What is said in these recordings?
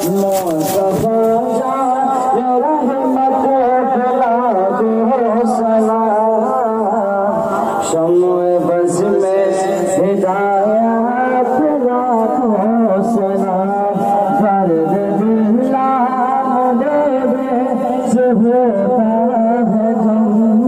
मुस्तफा जान रहमत फैला दो सलाम। शम्मे बज़ में हिदायत लाखों सलाम। दर्द दिला मुझे से होता है गम,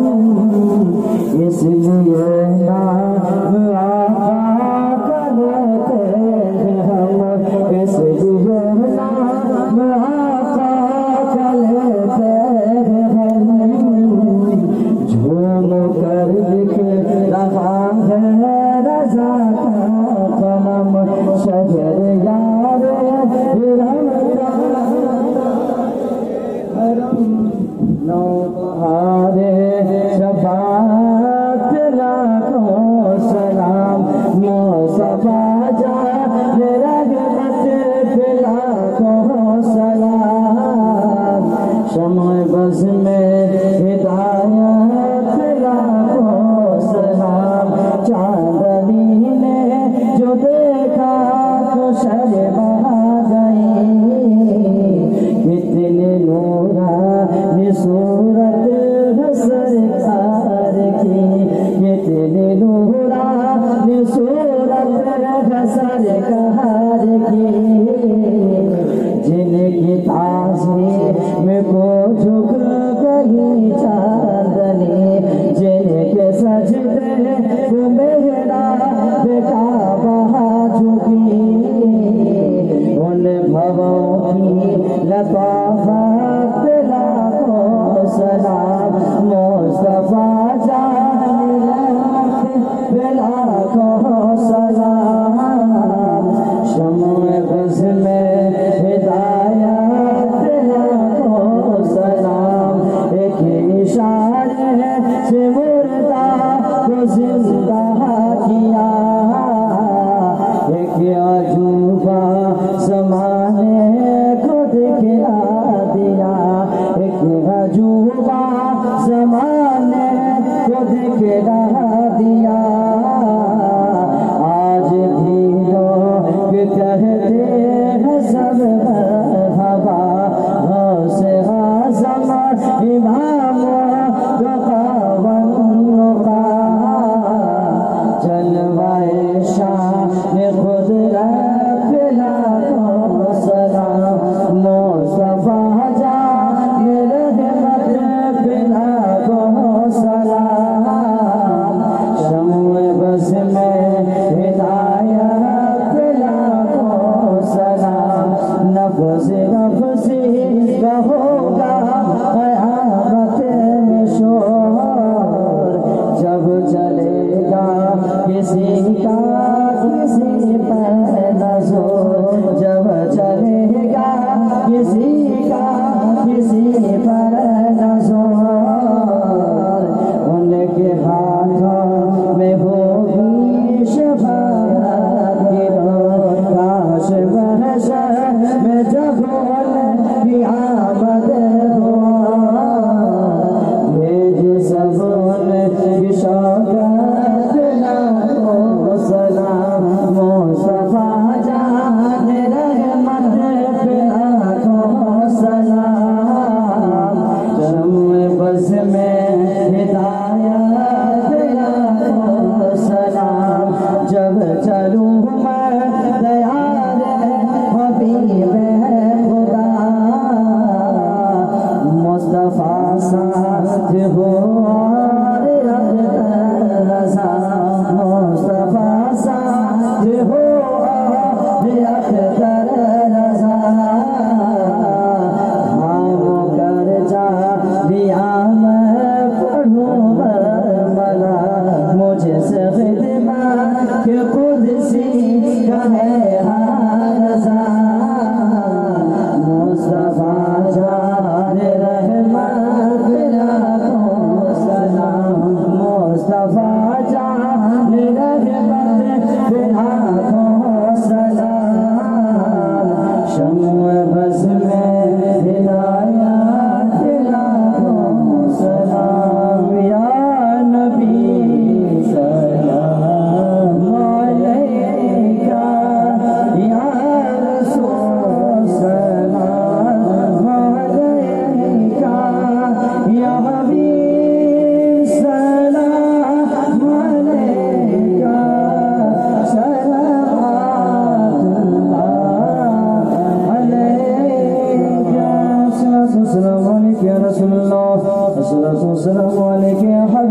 इसलिए नाम आका का लेते हैं हम, इसलिए नाम आका का लेते हैं हम। झूम कर लिख रहा है रज़ा का कलम, शजर यार नौहारे शफाअत लाखों सलाम। मुस्तफा जान रहमत लाखों सलाम। शम्मे बज़ में हिदायत लाखों सलाम। चांदनी ने जो देखा तो शर्मा गई, इतने नूरानी सूरत है सरकार की, इतने नूरानी सूरत है सरकार की। जिनकी ताज़ीम को झुक गई चांदनी, जिनके सजदे को मेहराब काबा झुकी, उन भवों की लताफ़त लाखों सलाम। मुस्तफा जान रहमत लाखों सलाम। शम्मे बज़ में हिदायत लाखों सलाम। एक इशारे से मुर्दा को जिंदा किया, एक अजूबा ज़माने को दिखला दिया, एक अजूबा ज़माने को दिखला दिया। आज भी लोग कहते हैं सब मरहबा, गौसे आज़म इमाम जलवाए शान खुदरत लाखों सलाम। मुस्तफा जान रहमत लाखों सलाम। शम्मे बज़ में हिदायत लाखों सलाम। नफ्स नफ्सी का होगा क़यामत में शोर, जब चलेगा किसी का किसी पर नज़र, जब चलेगा किसी का किसी पर नज़र। उनके हाथों में होगी शफ़ाअत की डोर, काश महशर में जब उनकी आमद हो, भेज सब उनकी शौकत लाखों सलाम। मुस्तफा जान रहमत लाखों सलाम। शम्मे बज़ में हिदायत लाखों सलाम। जब चलूँ मैं तैयार हबीब खुदा, रसूलुल्लाह अस्सलातु वस्सलामु अलैका या